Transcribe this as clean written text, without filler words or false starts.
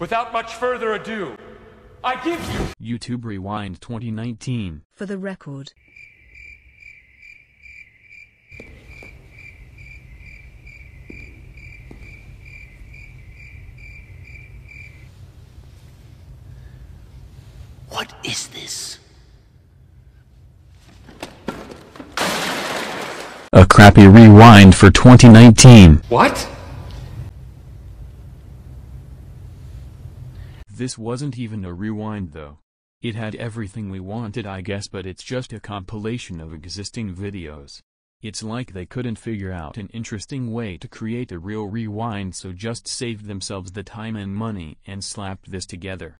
Without much further ado, I give you YouTube Rewind 2019. For the record. What is this? A crappy rewind for 2019. What? This wasn't even a rewind though. It had everything we wanted, I guess, but it's just a compilation of existing videos. It's like they couldn't figure out an interesting way to create a real rewind, so just saved themselves the time and money and slapped this together.